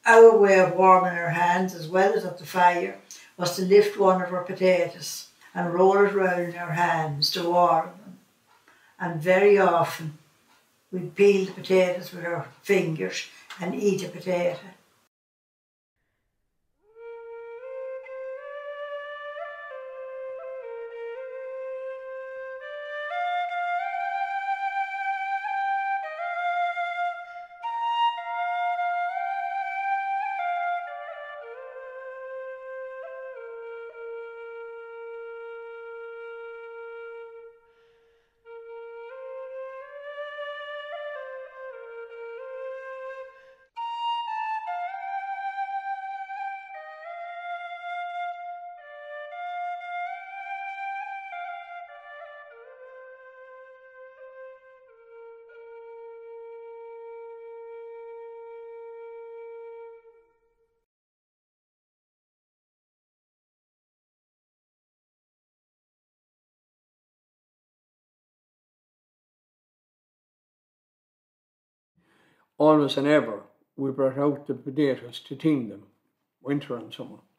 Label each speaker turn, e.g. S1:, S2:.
S1: Our way of warming our hands as well as at the fire was to lift one of our potatoes and roll it round in our hands to warm them. And very often we'd peel the potatoes with our fingers and eat a potato.
S2: Always and ever, we brought out the potatoes to tin them, winter and summer.